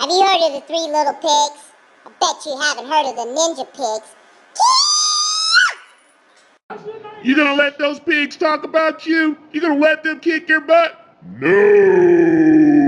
Have you heard of the Three Little Pigs? I bet you haven't heard of the Ninja Pigs. You gonna let those pigs talk about you? You gonna let them kick your butt? No!